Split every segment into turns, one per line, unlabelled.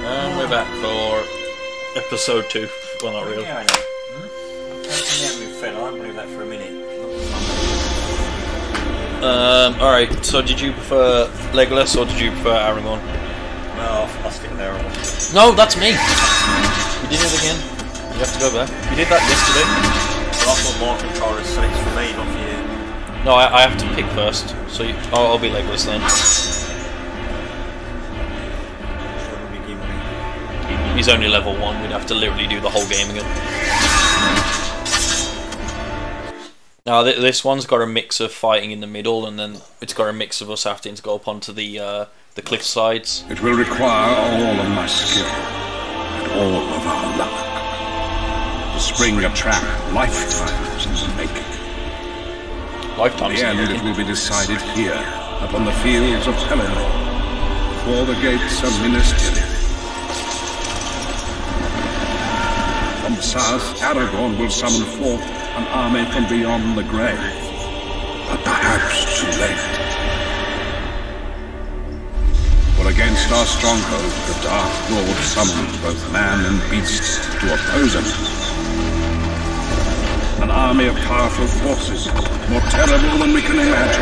And we're back for episode 2. Well, not really.
Yeah, I know. I don't believe that for a minute.
Alright, so did you prefer Legolas or did you prefer Aragorn?
No, I'll stick with Aragorn.
No, that's me! You did it again. You have to go back. You did that yesterday.
But I've got more controllers, so it's for me, not for you.
No, I have to pick first. So I'll be Legolas then. He's only level 1, we'd have to literally do the whole game again. Now this one's got a mix of fighting in the middle, and then it's got a mix of us having to go up onto the cliff sides.
It will require all of my skill, and all of our luck. The spring of track, lifetimes in the making.
Lifetimes
in the end, it will be decided here, upon the fields of Pelennor, before the gates of Minas Tirith. From the south, Aragorn will summon forth an army from beyond the grave, but perhaps too late. For against our stronghold, the Dark Lord summons both man and beast to oppose him. An army of powerful forces, more terrible than we can imagine.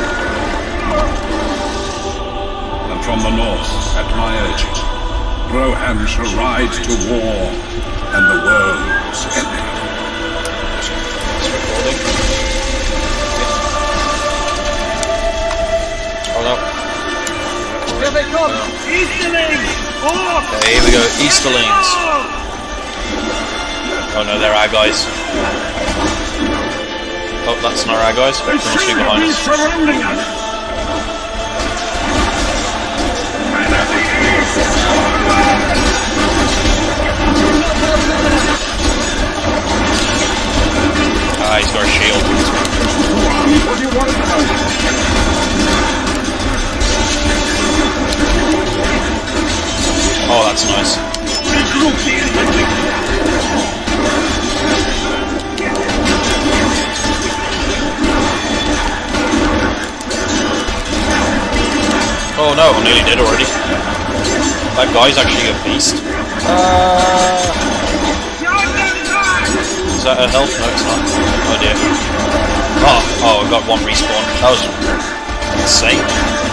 And from the north, at my urging, Rohan shall ride to war, and the world's ending.
Oh no.
Here they come! Easterlings! Oh!
Okay, here we go, Easterlings. Oh no, they're our guys. Oh, that's not our guys. They must be behind us.
Surrounding us!
Ah, he's got a shield.
What do you want to know?
Oh, that's nice. Oh no, I'm nearly dead already. That guy's actually a beast. Is that a health? No, it's not. Oh dear. Oh, I got one respawn. That was insane.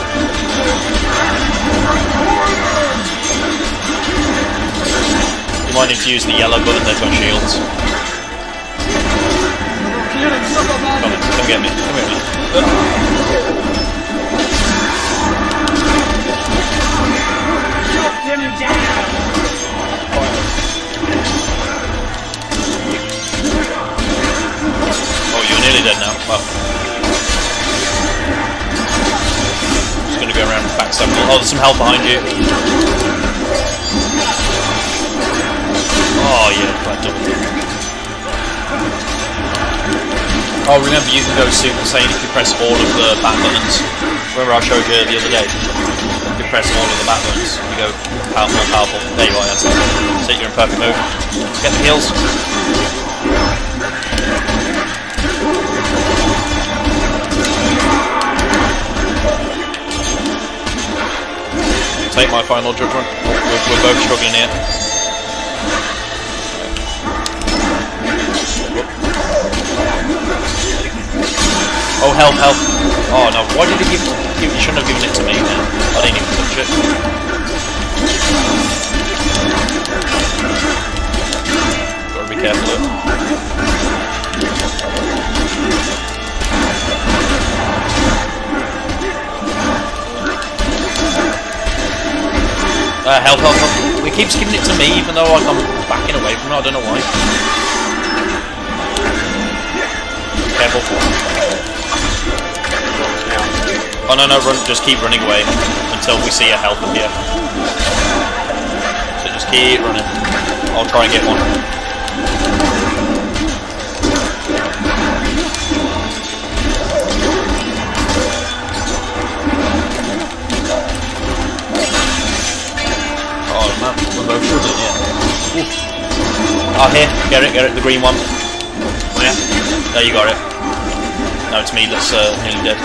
You might need to use the yellow bullet, they've got shields. Come get me. Come get me.
Him down!
Oh, you're nearly dead now. Well. Just gonna go around and backstab. Oh, there's some help behind you. Oh, yeah, quite double. Oh, remember, you can go Super Saiyan if you press all of the back buttons. Remember I showed you the other day? You press all of the back buttons. You go powerful, powerful. There you are, that's it. So you're in perfect move. Get the heals. Take my final judgment. We're both struggling here. Oh, help, help. Oh no, why did he give it? You shouldn't have given it to me, man. I didn't even touch it. Gotta be careful of it. Help, help, help. He keeps giving it to me even though like, I'm backing away from it, I don't know why. Careful. Oh no, no, run, just keep running away until we see a health appear. So just keep running. I'll try and get one. Oh man, we're both struggling here. Ooh. Oh here, get it, the green one. Oh yeah, there you got it. No, it's me that's nearly dead.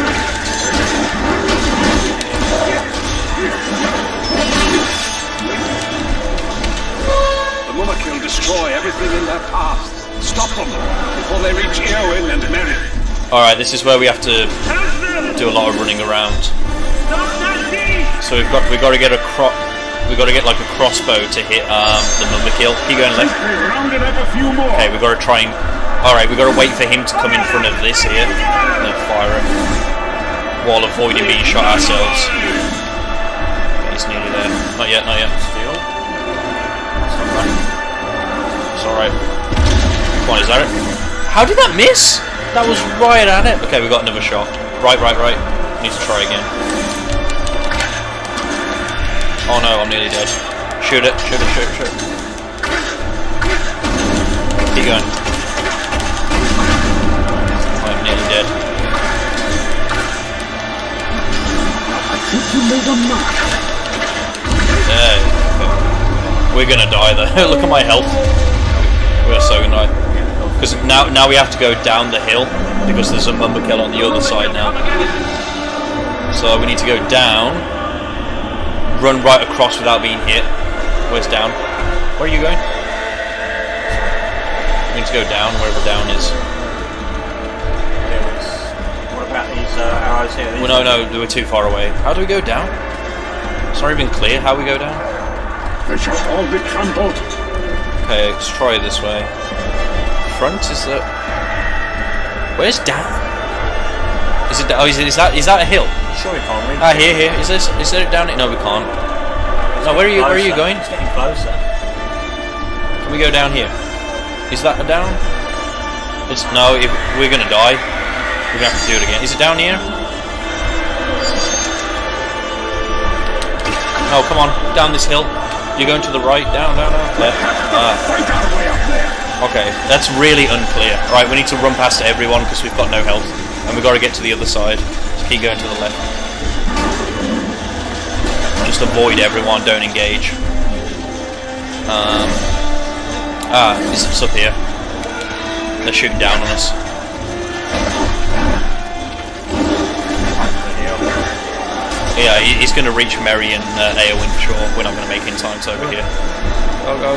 everything in their path. Stop them before they reach Eowyn and Merry.
Alright, this is where we have to do a lot of running around. So we've got to get like a crossbow to hit the Mumberkill. Keep going left. Okay, we've got to try and. Alright, we've got to wait for him to come in front of this here and then fire it while avoiding being shot ourselves. He's nearly there. Not yet, not yet.
Still.
It's alright. Come on, is that it? How did that miss? That was right at it. Okay, we got another shot. Right. Need to try again. Oh no, I'm nearly dead. Shoot it. Keep going. I'm nearly dead. Yeah. Okay. We're gonna die though. Look at my health. We're so gonna die. Because now we have to go down the hill because there's a Mumberkill on the other side now. So we need to go down, run right across without being hit. Where's down? Where are you going? We need to go down wherever down is.
What about these arrows here?
Well, no, we're too far away. How do we go down? It's not even clear how we go down.
They shall all be trampled.
Okay, let's try it this way. Front is the. Where's down? Is it? Oh, is that a hill?
Sure, we can't reach.
Ah, here. Is there down it? No, we can't. No, where are you going?
It's getting closer.
Can we go down here? Is that a down? It's no. If we're gonna die, we're gonna have to do it again. Is it down here? No, come on, down this hill. You're going to the right, down, left. Okay, that's really unclear. Right, we need to run past everyone because we've got no health, and we've got to get to the other side. So keep going to the left. Just avoid everyone, don't engage. It's up here. They're shooting down on us. Yeah, he's going to reach Merry and Eowyn for sure. We're not going to make it in time to over here. Go.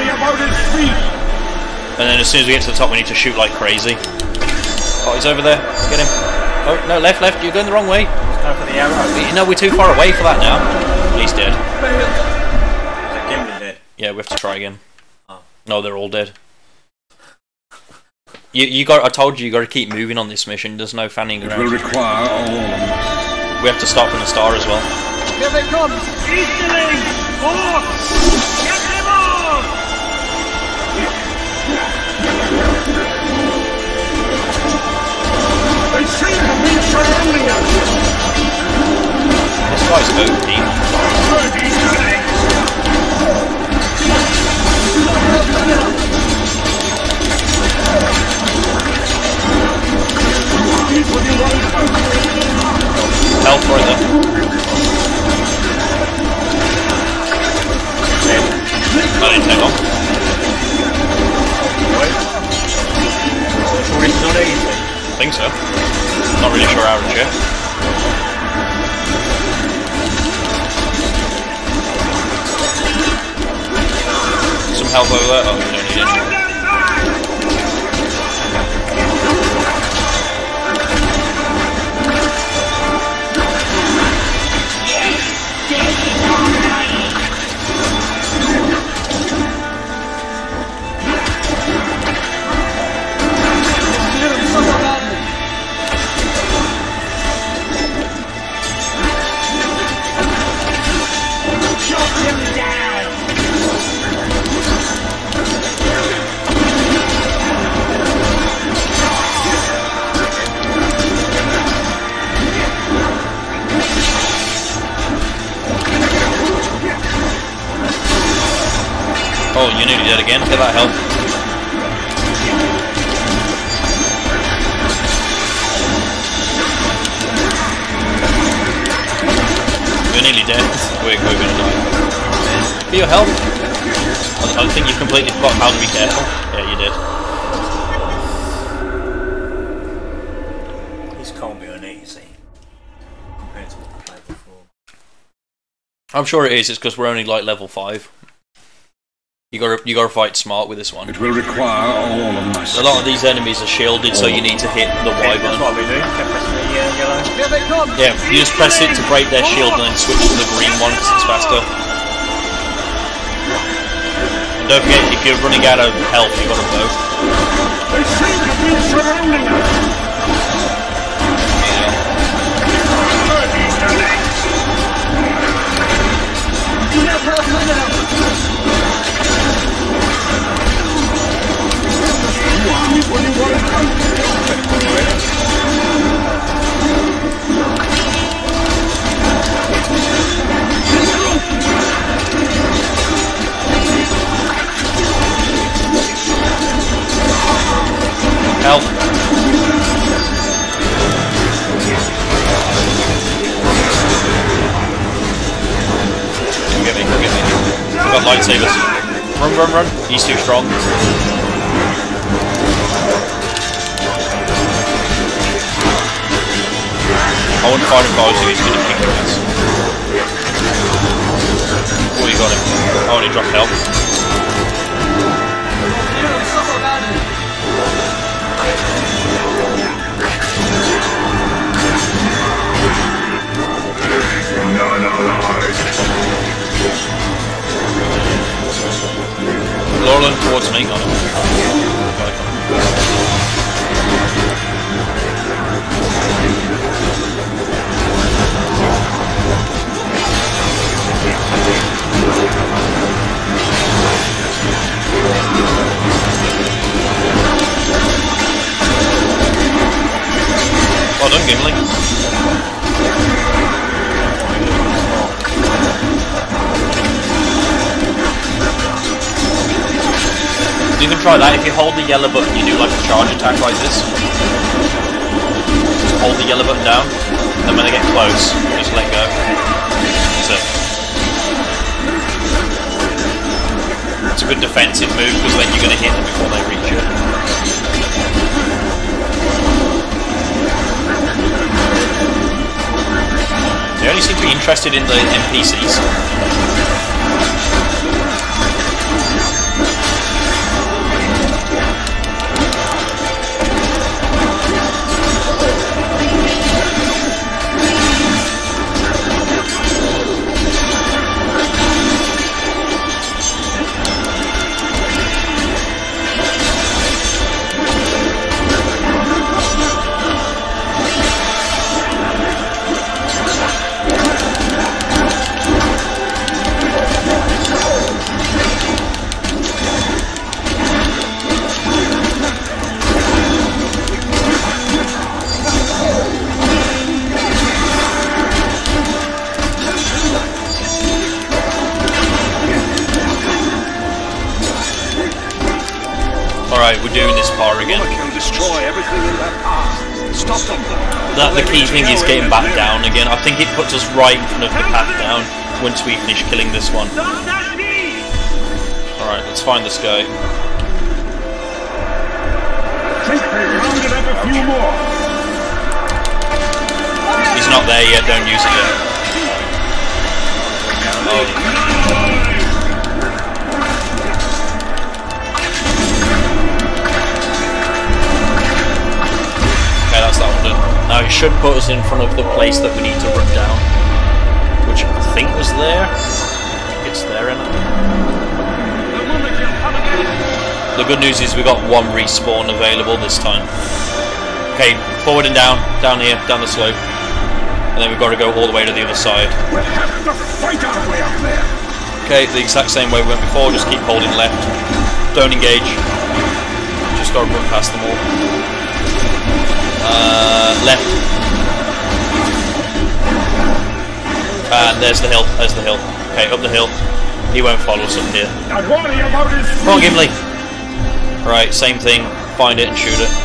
And then as soon as we get to the top, we need to shoot like crazy. Oh, he's over there. Get him. Oh, no, left. You're going the wrong way.
Go for the arrow.
No, we're too far away for that now. He's dead.
Is Gimli dead?
Yeah, we have to try again.
Oh.
No, they're all dead. I told you got to keep moving on this mission. There's no fanning around.
It will require all.
We have to start from the start as well.
Here they come! Easterling! Off! Get them off!
They seem to be surrounding us!
This guy's OP. Help right there. That didn't take long.
Sure it's not easy.
I think so. Not really sure how to check. Some help over there? Oh, we don't need it. Oh, you're nearly dead again. Get that help. We're nearly dead. We're gonna die. For your health. I think you completely forgot how to be careful. Yeah, you did.
This can't be uneasy compared to what I played before.
I'm sure it is. It's because we're only like level 5. You gotta fight smart with this one.
It will require all of my
A lot of these enemies are shielded, so you need to hit the Y
That's
button.
what we do. Kept pressing the yellow.
Here they come!
Yeah, you just press it to break their shield and then switch to the green one because it's faster. And don't forget, if you're running out of health, you gotta vote.
They seem to be surrounding us!
You have half an hour!
Help! Come get me, come get me. I've got lightsabers. Run, run, run. He's too strong. I wouldn't fight him if I was you, he's gonna kick your ass. Oh, you got him. I only dropped help. Laurel towards me, got him. Well done, Gimli. You can try that. If you hold the yellow button, you do like a charge attack like this. Just hold the yellow button down, and when they get close, just let go. That's it. It's a good defensive move because then you're going to hit them before they reach you. They only seem to be interested in the NPCs. Alright, we're doing this part again.
Destroy everything in that path. Stop them.
The key thing is getting back down again. I think it puts us right in front of the path down once we finish killing this one. Alright, let's find this guy.
Think they rounded up a few more.
He's not there yet, don't use it yet. Oh. Okay, that's that one done. Now he should put us in front of the place that we need to run down, which I think was there. It's there, isn't it? The good news is we got one respawn available this time. Okay, forward and down here, down the slope, and then we've got to go all the way to the other side.
We'll have to fight our way up there.
Okay, the exact same way we went before. Just keep holding left. Don't engage. Just got to run past them all. Left. And there's the hill. There's the hill. Okay, up the hill. He won't follow us up here.
Not worry about his
Come on, Gimli. Right, same thing. Find it and shoot it.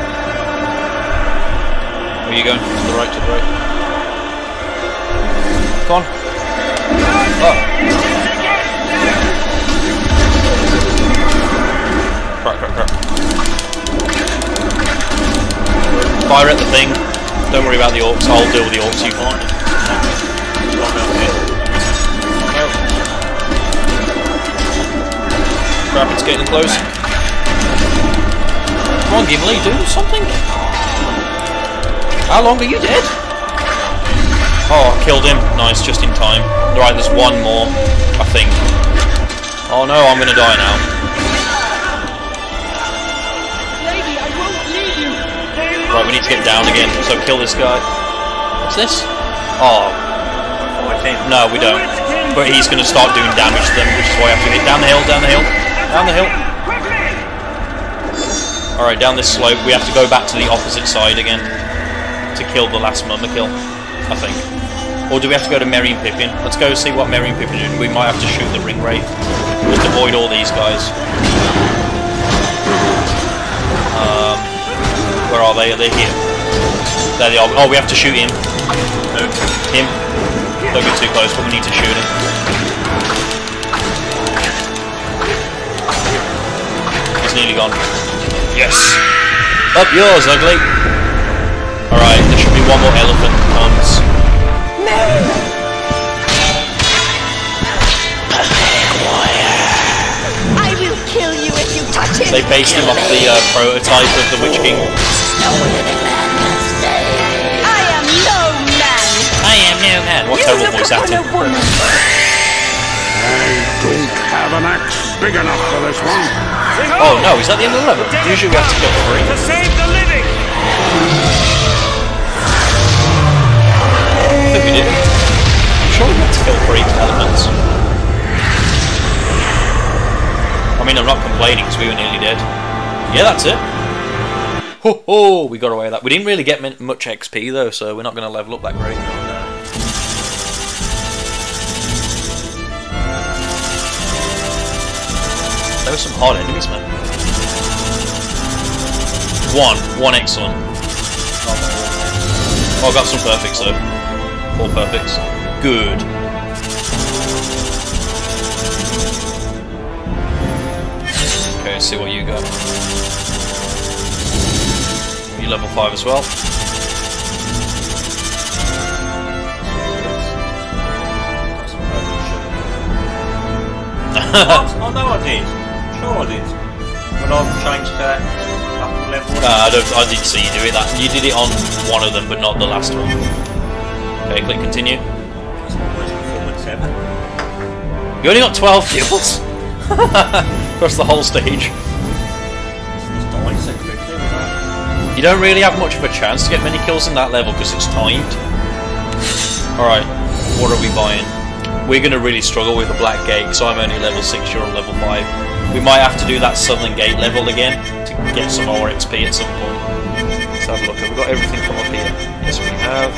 Where are you going? To the right, to the right. Come on. Oh. Crap. Fire at the thing. Don't worry about the orcs. I'll deal with the orcs. You can't. crap, it's getting close. Come on, Gimli, do something. How long are you dead? Oh, I killed him. Nice, just in time. Right, there's one more, I think. Oh no, I'm gonna die now.
Lady, I won't leave you.
Right, we need to get down again, so kill this guy. What's this? Oh. No, we don't. But he's going to start doing damage to them, which is why I have to hit down the hill, down the hill, down the hill. Alright, down this slope. We have to go back to the opposite side again to kill the last mummer kill, I think. Or do we have to go to Merry and Pippin? Let's go see what Merry and Pippin do. We might have to shoot the ring wraith. Just avoid all these guys. Where are they? Are they here? There they are. Oh, we have to shoot him. No, him. Don't get too close, but we need to shoot him. He's nearly gone. Yes! Up yours, ugly! Alright, there should be one more elephant that comes.
I will kill you if you touch him.
They based him off the prototype of the Witch King. What terrible voice acting.
I don't have an axe big enough for this one.
Oh no, is that the end of the level? Usually we have to kill 3.
To save the living!
I think we did. I'm sure we had to kill 3 elephants. I mean, I'm not complaining because we were nearly dead. Yeah, that's it. Ho ho! We got away with that. We didn't really get much XP though, so we're not going to level up that great. There were some hard enemies, man. One excellent. Oh, I got some perfects though. 4 perfects. Good. Okay, let's see what you got. You level 5 as well.
What? Oh no, I did. Sure I did. But I've changed that up to level 1.
I did see you do it. You did it on one of them, but not the last one. Okay, click continue.
That's my worst performance ever.
You only got 12 kills across the whole stage.
It's dying so quickly.
You don't really have much of a chance to get many kills in that level because it's timed. Alright, what are we buying? We're going to really struggle with the Black Gate because I'm only level 6, you're on level 5. We might have to do that Southern Gate level again to get some more XP at some point. Let's have a look. Have we got everything from up here? Yes, we have.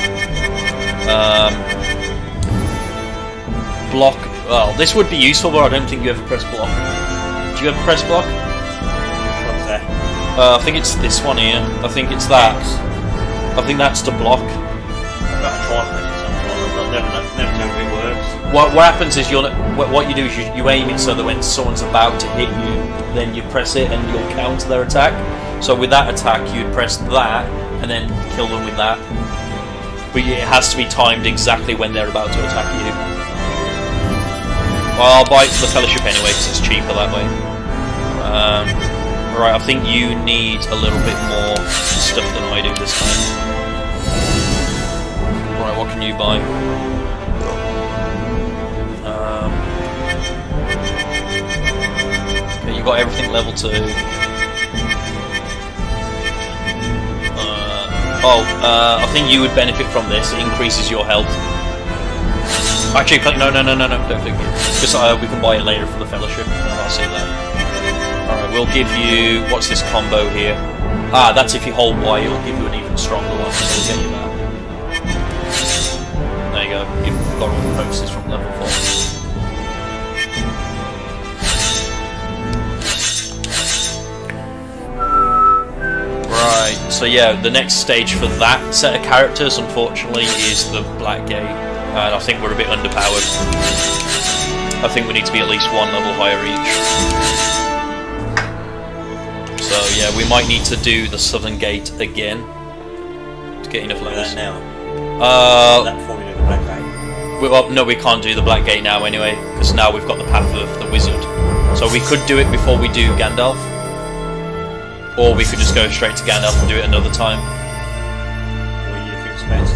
Block. Well, this would be useful, but I don't think you ever press block. Do you ever press block?
What's that?
I think it's this one here. I think it's that. I think that's to block.
I've got to try and press it sometimes. I've never known if it works.
What happens is what you do is you aim it so that when someone's about to hit you, then you press it and you'll counter their attack. So with that attack, you'd press that and then kill them with that. But it has to be timed exactly when they're about to attack you. Well, I'll buy it for the Fellowship anyway because it's cheaper that way. Right, I think you need a little bit more stuff than I do this time. Right, what can you buy? Okay, you got everything level 2. I think you would benefit from this. It increases your health. Actually, click. No, don't click it. Because we can buy it later for the Fellowship. I'll say that. Alright, we'll give you... What's this combo here? Ah, that's if you hold Y, it'll give you an even stronger one. So we'll get you that. There you go. You've got all the bonuses from level 4. Right, so yeah, the next stage for that set of characters, unfortunately, is the Black Gate. And I think we're a bit underpowered. I think we need to be at least 1 level higher each. So yeah, we might need to do the Southern Gate again to get enough levels.
That now.
Uh,
That before we do the Black Gate.
well, no, we can't do the Black Gate now anyway, because now we've got the path of the wizard. So we could do it before we do Gandalf, or we could just go straight to Gandalf and do it another time.
What do you think's best?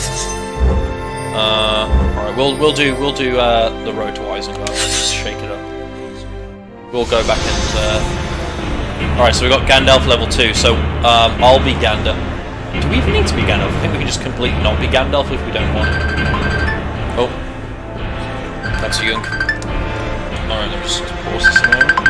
Alright, we'll do the road to Isengard. Let's just shake it up. We'll go back and alright, so we got Gandalf level 2. So I'll be Gandalf. Do we even need to be Gandalf? I think we can just completely not be Gandalf if we don't want. Oh, that's a Yunk. Alright, let me just pause this a moment.